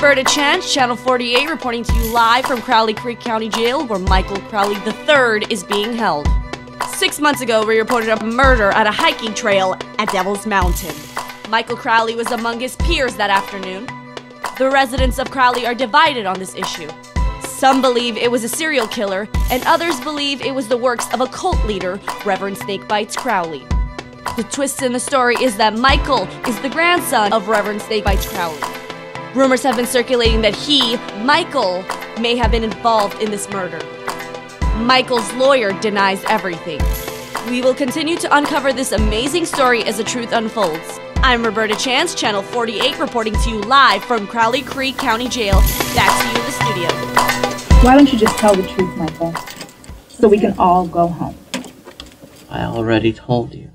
Roberta Chance, Channel 48, reporting to you live from Crowley Creek County Jail, where Michael Crowley III is being held. 6 months ago, we reported a murder at a hiking trail at Devil's Mountain. Michael Crowley was among his peers that afternoon. The residents of Crowley are divided on this issue. Some believe it was a serial killer, and others believe it was the works of a cult leader, Reverend Snakebites Crowley. The twist in the story is that Michael is the grandson of Reverend Snakebites Crowley. Rumors have been circulating that Michael, may have been involved in this murder. Michael's lawyer denies everything. We will continue to uncover this amazing story as the truth unfolds. I'm Roberta Chance, Channel 48, reporting to you live from Crowley Creek County Jail. Back to you in the studio. Why don't you just tell the truth, Michael, so we can all go home? I already told you.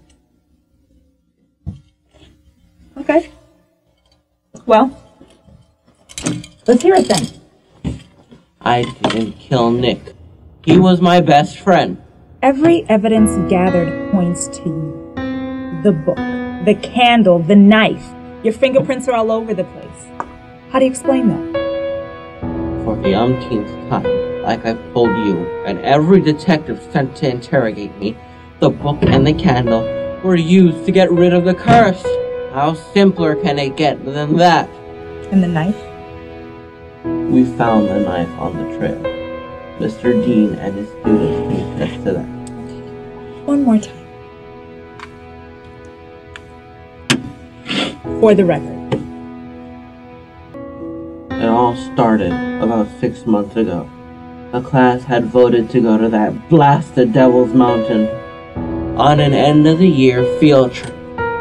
Okay. Well, let's hear it then. I didn't kill Nick. He was my best friend. Every evidence gathered points to you. The book, the candle, the knife. Your fingerprints are all over the place. How do you explain that? For the umpteenth time, like I've told you, and every detective sent to interrogate me, the book and the candle were used to get rid of the curse. How simpler can it get than that? And the knife? We found the knife on the trail. Mr. Dean and his students can attest to that. One more time. For the record. It all started about 6 months ago. The class had voted to go to that blasted Devil's Mountain on an end-of-the-year field trip.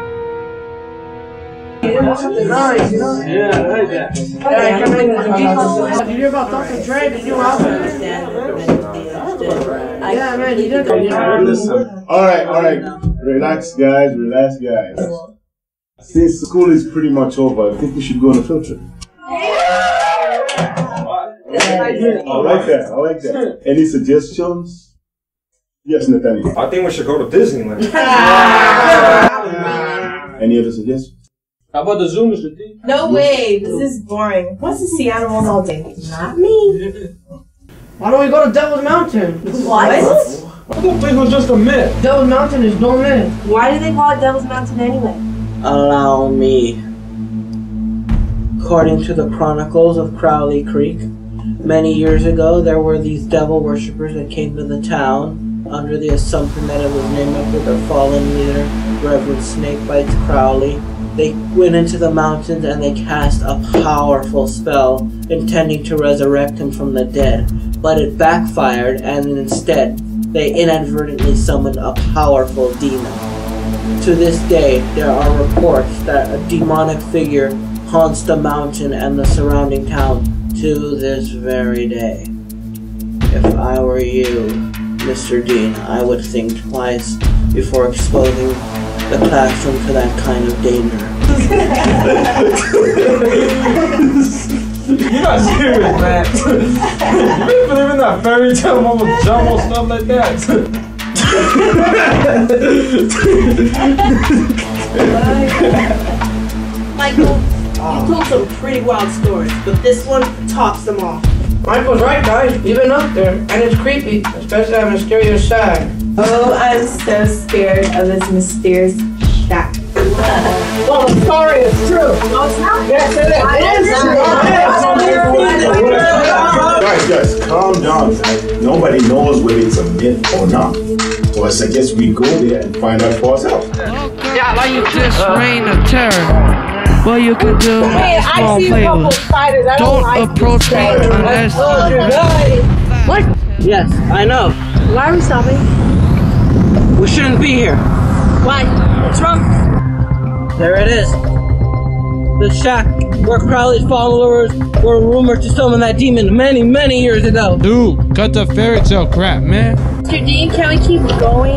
Nice. Yeah, I like that. Did you hear about Dr. Dre? Did you out Yeah, man, he did. Listen. All right. Relax, guys. Since school is pretty much over, I think we should go on a field trip. I like that. Any suggestions? Yes, Nathaniel. I think we should go to Disneyland. Any other suggestions? How about the zoo, Mr. D? No way, this is boring. Wants to see animals all day. Not me. Why don't we go to Devil's Mountain? What? I thought this was just a myth. Devil's Mountain is no myth. Why do they call it Devil's Mountain anyway? Allow me. According to the Chronicles of Crowley Creek, many years ago there were these devil worshippers that came to the town under the assumption that it was named after their fallen leader, Reverend Snakebites Crowley. They went into the mountains and they cast a powerful spell intending to resurrect him from the dead, but it backfired and instead they inadvertently summoned a powerful demon. To this day, there are reports that a demonic figure haunts the mountain and the surrounding town to this very day. If I were you, Mr. Dean, I would think twice before exposing the classroom to that kind of danger. You're not serious, man. You really believe in that fairy tale mama jumbo stuff like that? Michael, you told some pretty wild stories, but this one tops them all. Michael's right, guys. We've been up there, and it's creepy, especially that mysterious side. Oh, I'm so scared of this mysterious shack. Well, the story is true. No, it's not. Yes, it is. Guys, calm down. Nobody knows whether it's a myth or not. So I suggest we go there and find out for ourselves. Yeah, like you This reign of terror. Well, you can do small favors. Don't approach me unless What? Yes, I know. Why are we stopping? We shouldn't be here. Why? What's wrong? There it is. The shack where Crowley's followers were rumored to summon that demon many, many years ago. Dude, cut the fairy tale crap, man. Mr. Dean, can we keep going?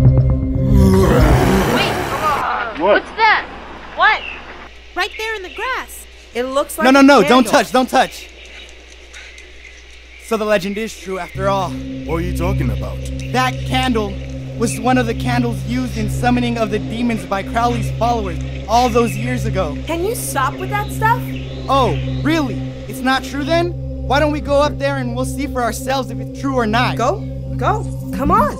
Wait, what's that? What? Right there in the grass. It looks like No, don't touch. So the legend is true after all. What are you talking about? That candle was one of the candles used in summoning of the demons by Crowley's followers all those years ago. Can you stop with that stuff? Oh, really? It's not true then? Why don't we go up there and we'll see for ourselves if it's true or not? Go. Come on.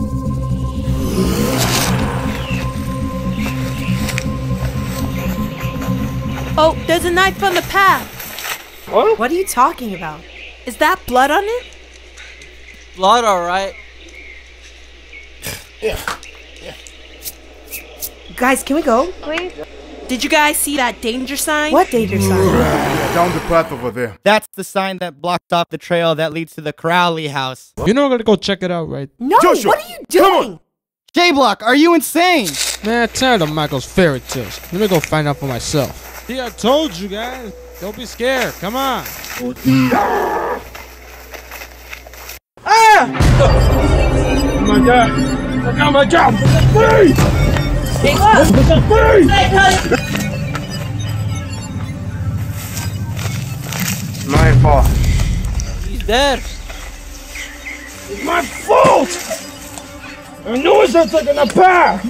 Oh, there's a knife on the path. What are you talking about? Is that blood on it? Blood, alright. Guys, can we go? Please. Did you guys see that danger sign? What danger sign? Yeah, down the path over there. That's the sign that blocks off the trail that leads to the Crowley house. You know we're gonna go check it out, right? No, Joshua, what are you doing? J-Block, are you insane? Man, tired of Michael's fairy tales. Let me go find out for myself. See, I told you guys. Don't be scared. Come on. Oh my God! Look out, my job! Free! My fault. He's dead. It's my fault! I knew it was taking the path!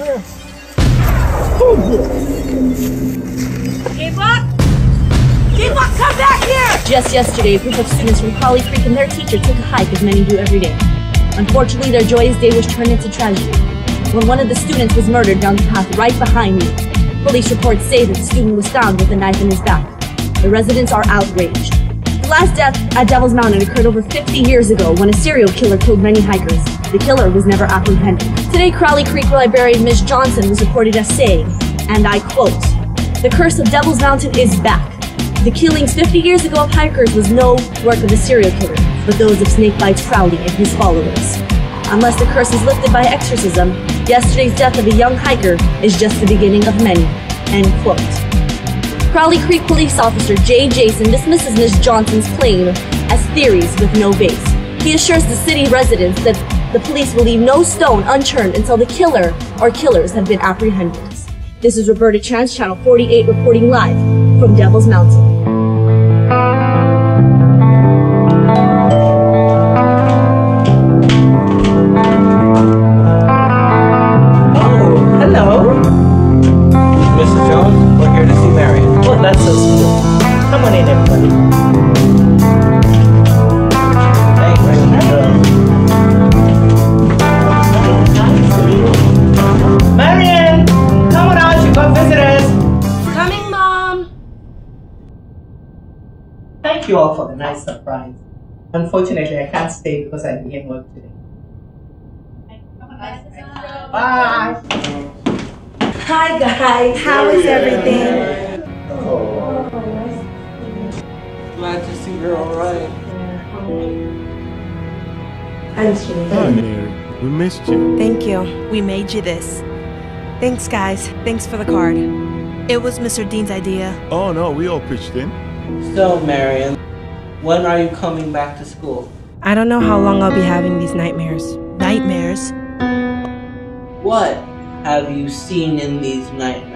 K-Block, come back here! Just yesterday, a group of students from Crowley Creek and their teacher took a hike, as many do every day. Unfortunately, their joyous day was turned into tragedy when one of the students was murdered down the path right behind me. Police reports say that the student was found with a knife in his back. The residents are outraged. The last death at Devil's Mountain occurred over 50 years ago when a serial killer killed many hikers. The killer was never apprehended. Today, Crowley Creek librarian Ms. Johnson was reported as saying, and I quote, "The curse of Devil's Mountain is back. The killings 50 years ago of hikers was no work of the serial killer, but those of Snakebites Crowley and his followers. Unless the curse is lifted by exorcism, yesterday's death of a young hiker is just the beginning of many." End quote. Crowley Creek police officer Jay Jason dismisses Ms. Johnson's claim as theories with no base. He assures the city residents that the police will leave no stone unturned until the killer or killers have been apprehended. This is Roberta Chance, Channel 48, reporting live from Devil's Mountain. That's so sweet. Come on in, everybody. Thanks, Marian! Come on out, you got visitors! Coming, Mom! Thank you all for the nice surprise. Unfortunately, I can't stay because I begin work today. Bye! Hi, guys. How is everything? Glad to see you're alright. I'm kidding. Oh, Mary, we missed you. Thank you. We made you this. Thanks, guys. Thanks for the card. It was Mr. Dean's idea. Oh no, we all pitched in. So, Marian, when are you coming back to school? I don't know how long I'll be having these nightmares. Nightmares? What have you seen in these nightmares?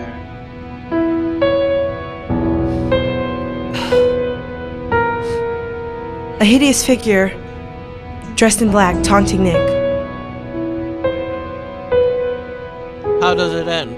A hideous figure, dressed in black, taunting Nick. How does it end?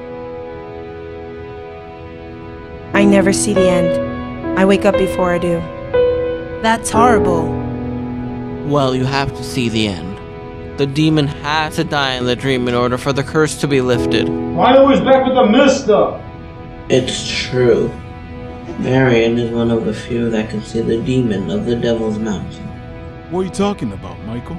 I never see the end. I wake up before I do. That's horrible. Well, you have to see the end. The demon has to die in the dream in order for the curse to be lifted. Why always back with the mist stuff? It's true. Marian is one of the few that can see the demon of the Devil's Mountain. What are you talking about, Michael?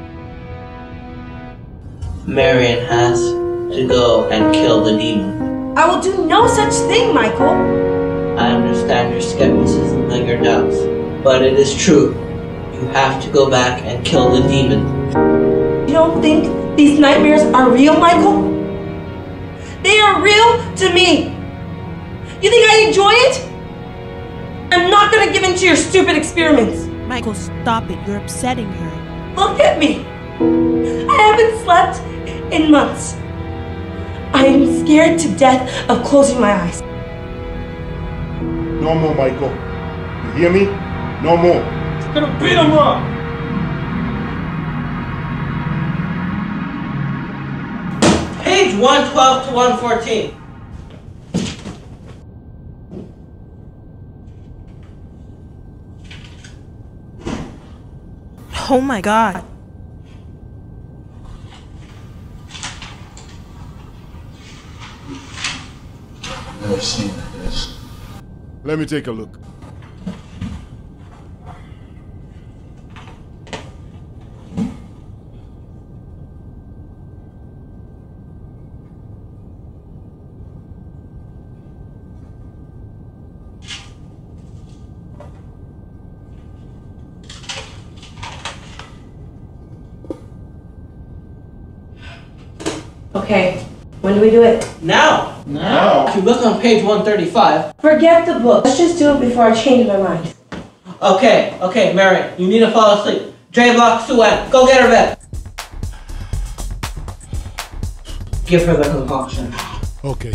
Marian has to go and kill the demon. I will do no such thing, Michael. I understand your skepticism and your doubts, but it is true. You have to go back and kill the demon. You don't think these nightmares are real, Michael? They are real to me. You think I enjoy it? I'm not gonna give in to your stupid experiments. Michael, stop it. You're upsetting her. Look at me. I haven't slept in months. I am scared to death of closing my eyes. No more, Michael. You hear me? No more. It's gonna beat him up! Page 112 to 114. Oh my god. Never seen this. Let me take a look. Okay, when do we do it? Now! Now? If you look on page 135. Forget the book. Let's just do it before I change my mind. Okay, Mary, you need to fall asleep. J-Block, Sue-Ann, go get her bed. Give her the concoction. Okay.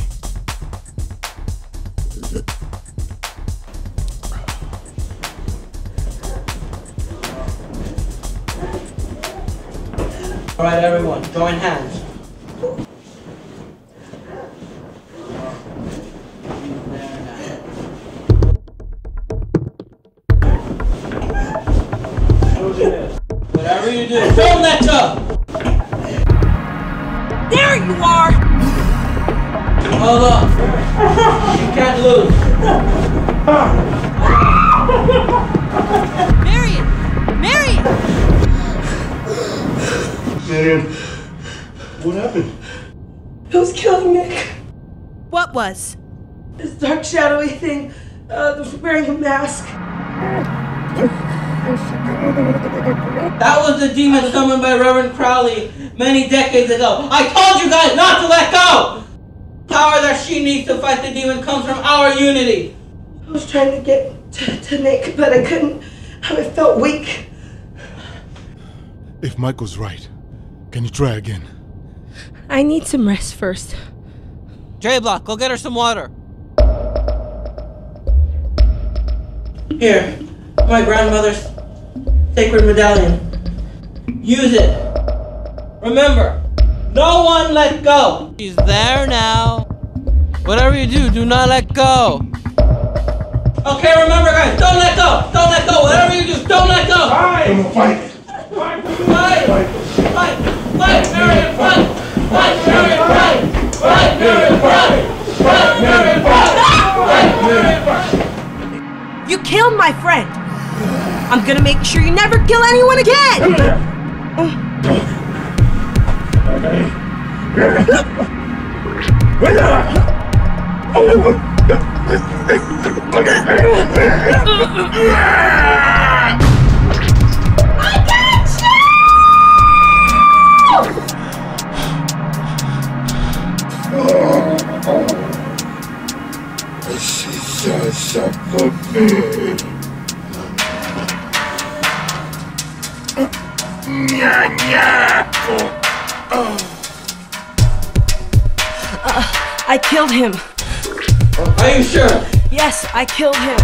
Alright, everyone, join hands. Whatever you do, don't let go! There you are! Hold on. You can't lose. Marion! Marion! Marion, what happened? It was killing Nick. What was? This dark, shadowy thing, wearing a mask. That was the demon summoned by Reverend Crowley many decades ago. I told you guys not to let go! The power that she needs to fight the demon comes from our unity. I was trying to get to Nick, but I couldn't. I felt weak. If Michael's right, can you try again? I need some rest first. J-Block, go get her some water. Here, my grandmother's sacred medallion. Use it. Remember, no one let go. She's there now. Whatever you do, do not let go. Okay, remember guys, don't let go. Don't let go. Whatever you do, don't let go. Fight! Fight! Fight! Fight! Fight! Fight! Marion, fight! Fight! Marion, fight! Fight! Marion, fight! Fight! Marion, fight! Fight! Marion, fight! You killed my friend! I'm gonna make sure you never kill anyone again! I killed him. Are you sure? Yes, I killed him.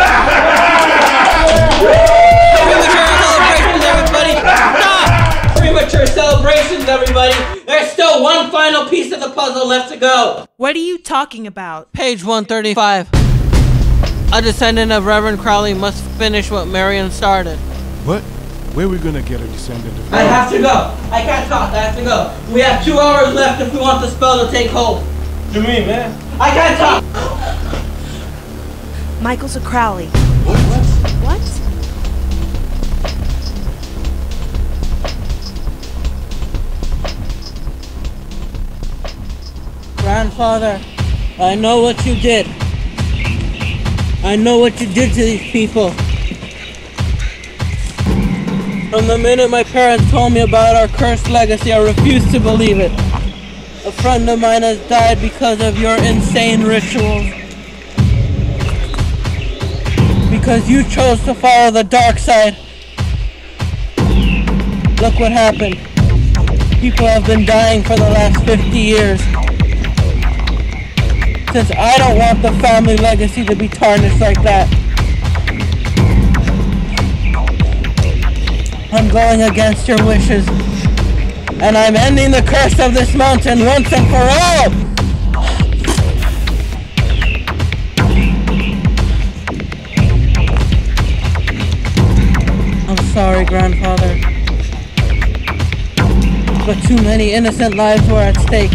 Premature celebrations, everybody! There's still one final piece of the puzzle left to go! What are you talking about? Page 135. A descendant of Reverend Crowley must finish what Marion started. What? Where are we gonna get a descendant of... I have to go! I can't talk, I have to go. We have 2 hours left if we want the spell to take hold. What do you mean, man? I can't talk! Michael's a Crowley. What? Grandfather, I know what you did. I know what you did to these people. From the minute my parents told me about our cursed legacy, I refused to believe it. A friend of mine has died because of your insane rituals. Because you chose to follow the dark side. Look what happened. People have been dying for the last 50 years. Since I don't want the family legacy to be tarnished like that. I'm going against your wishes. And I'm ending the curse of this mountain once and for all! I'm sorry, Grandfather. But too many innocent lives were at stake.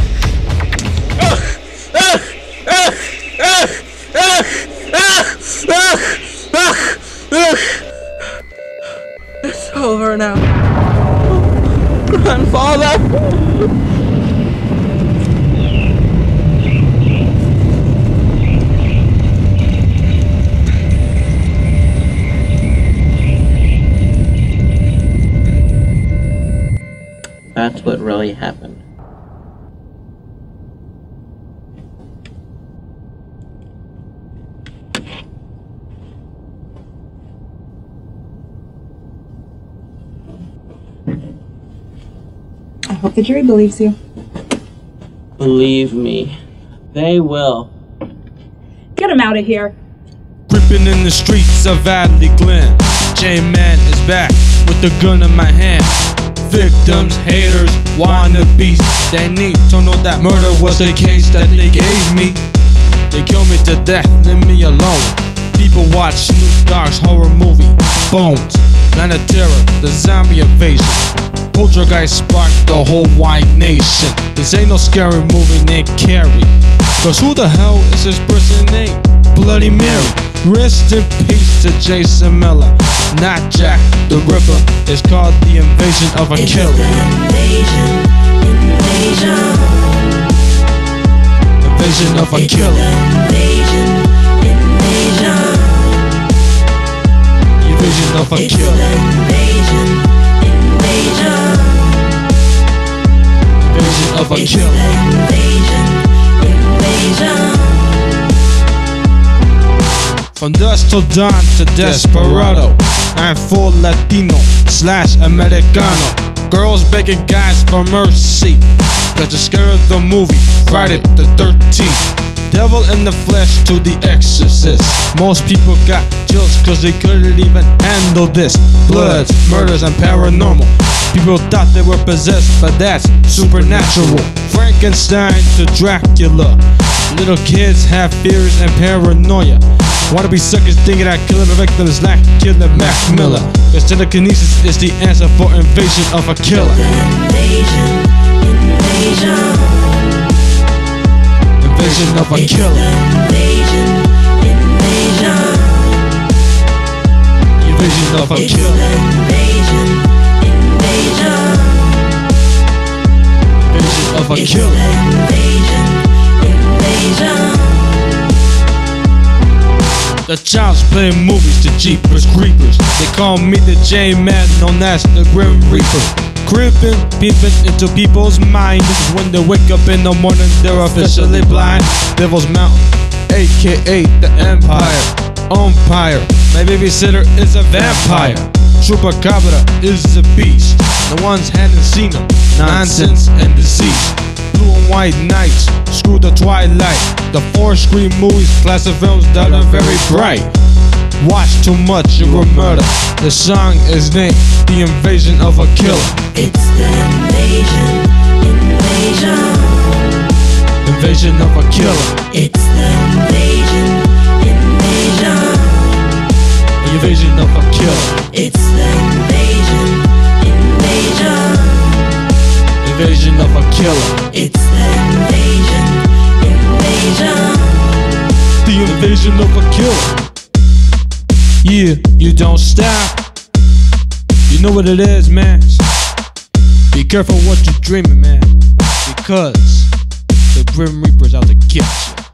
It's over now. Grandfather! That's what really happened. I hope the jury believes you. Believe me, they will. Get him out of here. Ripping in the streets of Valley Glen. J-Man is back with the gun in my hand. Victims, haters, wannabes, they need to know that murder was the case that they gave me. They killed me to death, leave me alone. People watch Snoop Dogg's horror movie, Bones, Land of Terror, the zombie invasion. Poltergeist sparked the whole white nation. This ain't no scary movie named Carrie. Cause who the hell is this person named Bloody Mary? Rest in peace to Jason Miller, not Jack the Ripper. It's called The Invasion of a Killer. Invasion of a Killer. Invasion of a Killer. Invasion of a Killer. From dusk till dawn to desperado, I'm full Latino / Americano. Girls begging guys for mercy, cause they're scared of the movie Friday the 13th. Devil in the flesh to the exorcist. Most people got chills cause they couldn't even handle this. Bloods, murders, and paranormal. People thought they were possessed, but that's supernatural. Frankenstein to Dracula. Little kids have fears and paranoia. Wanna be suckers thinking that killing the victims like killing Mac Miller. Cause telekinesis is the answer for invasion of a killer. Invasion of a killer. Invasion of a killer. Invasion of a killer. The Child's Play movies, the Jeepers Creepers. They call me the J-Man, known as the Grim Reaper. Creeping, peeping into people's minds. When they wake up in the morning, they're officially blind. Devil's Mountain, aka the Empire. Umpire, my babysitter is a vampire. Chupacabra is a beast. The ones hadn't seen him, nonsense and deceit. Blue and white nights, screw the twilight. The 4 Scream movies, classic films that are very bright. Watch too much, you will murder. The song is named The Invasion of a Killer. It's the invasion of a killer. It's the invasion of a killer. It's the invasion of a killer. It's the invasion of a killer. Yeah, you don't stop. You know what it is, man. Be careful what you're dreaming, man. Because the Grim Reaper's out to get you.